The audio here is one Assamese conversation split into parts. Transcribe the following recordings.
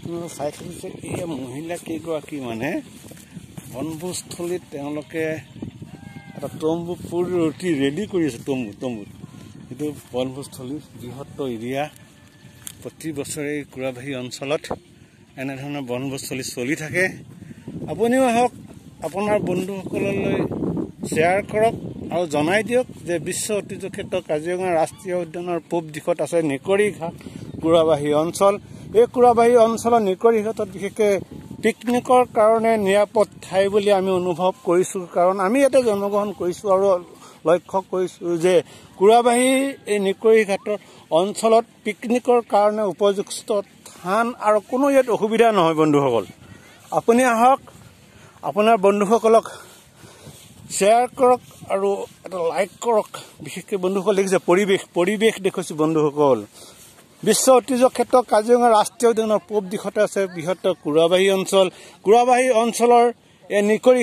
চাই থাকিছে এই মহিলা কেইগৰাকী মানে বনভোজস্থলীত তেওঁলোকে এটা তম্বু পুৰি ৰেডি কৰি আছে। তম্বুত এইটো বনভোজস্থলী বৃহত্তৰ এৰিয়া। প্ৰতি বছৰে কুৰাবাহী অঞ্চলত এনেধৰণৰ বনভোজস্থলী চলি থাকে। আপুনিও আহক, আপোনাৰ বন্ধুসকললৈ শ্বেয়াৰ কৰক আৰু জনাই দিয়ক যে বিশ্ব ঐতিহ্য ক্ষেত্ৰ কাজিৰঙা ৰাষ্ট্ৰীয় উদ্যানৰ পূব দিশত আছে নিকৰিঘাট কুৰাবাহী অঞ্চল। এই কুৰাবাহী অঞ্চলৰ নিকৰিঘাটত বিশেষকৈ পিকনিকৰ কাৰণে নিৰাপদ ঠাই বুলি আমি অনুভৱ কৰিছোঁ, কাৰণ আমি ইয়াতে জন্মগ্ৰহণ কৰিছোঁ আৰু লক্ষ্য কৰিছোঁ যে কুৰাবাহী এই নিকৰিঘাটৰ অঞ্চলত পিকনিকৰ কাৰণে উপযুক্ত স্থান আৰু কোনো ইয়াত অসুবিধা নহয়। বন্ধুসকল, আপুনি আহক, আপোনাৰ বন্ধুসকলক শ্বেয়াৰ কৰক আৰু এটা লাইক কৰক। বিশেষকৈ বন্ধুসকল দেখিছে পৰিৱেশ দেখুৱাইছোঁ। বন্ধুসকল, বিশ্ব ঐতিহ্য ক্ষেত্ৰ কাজিৰঙা ৰাষ্ট্ৰীয় উদ্যানৰ পূব দিশতে আছে বৃহত্তৰ কুৰাবাহী অঞ্চল। কুৰাবাহী অঞ্চলৰ এই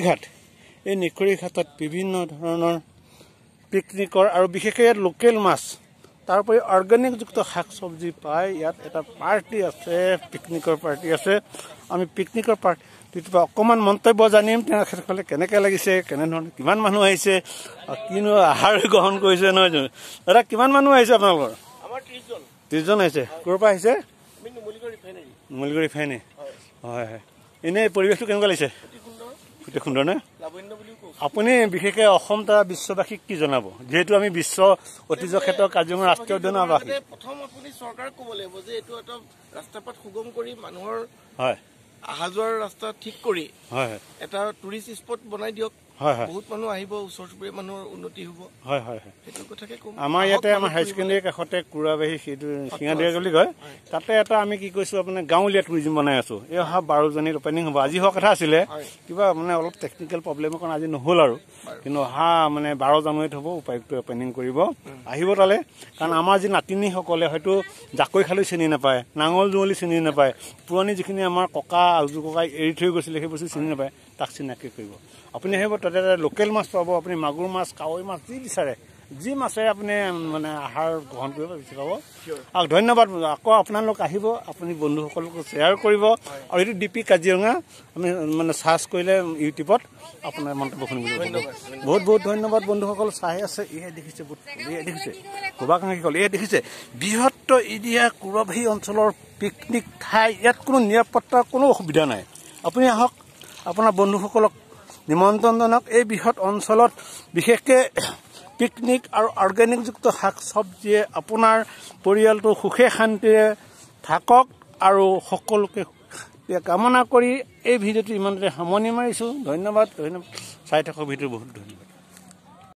নিকৰিঘাটত বিভিন্ন ধৰণৰ পিকনিকৰ আৰু বিশেষকৈ ইয়াত লোকেল মাছ, তাৰোপৰি অৰ্গেনিকযুক্ত শাক চব্জি পায়। ইয়াত এটা পাৰ্টি আছে, পিকনিকৰ পাৰ্টি আছে। আমি পিকনিকৰ পাৰ্টিটোৰ পৰা অকণমান মন্তব্য জানিম। তেখেতসকলে কেনেকৈ লাগিছে, কেনেধৰণে, কিমান মানুহ আহিছে, কিনো আহাৰ গ্ৰহণ কৰিছে, নহয় জানো? দাদা, কিমান মানুহ আহিছে আপোনালোকৰ? 30জন আহিছে। ক'ৰ পৰা আহিছে? নুমলীগড় ৰিফাইনেৰী। হয় হয়। এনেই পৰিৱেশটো কেনেকুৱা লাগিছে? অতি সুন্দৰ নে? আপুনি বিশেষকৈ অসম তথা বিশ্ববাসীক কি জনাব, যিহেতু আমি বিশ্ব ঐতিহ্য ক্ষেত্ৰ কাজিৰঙা ৰাষ্ট্ৰীয় উদ্যানৰ বাসী? প্ৰথম আপুনি চৰকাৰক ক'ব লাগিব যে এইটো এটা ৰাস্তা পাত সুগম কৰি মানুহৰ হয় অহা যোৱাৰ ৰাস্তা ঠিক কৰি হয় এটা টুৰিষ্ট স্পট বনাই দিয়ক। হয় হয়। বহুত মানুহ আহিব, ওচৰ চুবুৰীয়া মানুহৰ উন্নতি হ'ব। হয় হয় হয়। সেইটো কথাকে ক'ম। আমাৰ ইয়াতে আমাৰ হাই ছেকেণ্ডেৰীৰ কাষতে কুৰাবাহী, সেইটো সিঙাদিয়া বুলি কয়, তাতে এটা আমি কি কৈছোঁ আপোনাৰ গাঁৱলীয়া টুৰিজিম বনাই আছোঁ। এই অহা 12 জানুৱাৰীত অপেনিং হ'ব। আজি হোৱা কথা আছিলে, কিবা মানে অলপ টেকনিকেল প্ৰব্লেমৰ কাৰণে আজি নহ'ল আৰু, কিন্তু অহা মানে 12 জানুৱাৰীত হ'ব। উপায়ুক্তই অপেনিং কৰিব, আহিব তালৈ। কাৰণ আমাৰ যি নাতিনীসকলে হয়তো জাকৈখালৈ চিনি নাপায়, নাঙল জুৱলি চিনি নাপায়, পুৰণি যিখিনি আমাৰ ককা আজু ককাই এৰি থৈ গৈছিলে সেই বস্তু চিনি নাপায়, তাক চিনাকি কৰিব। আপুনি আহিব, তাতে লোকেল মাছ পাব। আপুনি মাগুৰ মাছ, কাৱৈ মাছ, যি বিচাৰে, যি মাছে আপুনি মানে আহাৰ গ্ৰহণ কৰিব বিচাৰি পাব। আৰু ধন্যবাদ। আকৌ আপোনালোক আহিব, আপুনি বন্ধুসকলকো শ্বেয়াৰ কৰিব। আৰু এইটো DP কাজিৰঙা আমি মানে চাৰ্চ কৰিলে ইউটিউবত আপোনাৰ মন্তব্য শুনিব। বহুত বহুত ধন্যবাদ বন্ধুসকল। চাই আছে, এয়া দেখিছে, দেখিছে শুভাকাংক্ষীসকল, এয়া দেখিছে বৃহত্তৰ এৰিয়া কুৰাবাহী অঞ্চলৰ পিকনিক ঠাই। ইয়াত কোনো নিৰাপত্তাৰ কোনো অসুবিধা নাই। আপুনি আহক, আপোনাৰ বন্ধুসকলক নিমন্ত্ৰণ জনাওক। এই বৃহৎ অঞ্চলত বিশেষকৈ পিকনিক আৰু অৰ্গেনিকযুক্ত শাক চব্জিয়ে আপোনাৰ পৰিয়ালটো সুখে শান্তিৰে থাকক আৰু সকলোকে কামনা কৰি এই ভিডিঅ'টো ইমানতে সামৰণি মাৰিছোঁ। ধন্যবাদ। চাই থাকক ভিডিঅ'। বহুত ধন্যবাদ।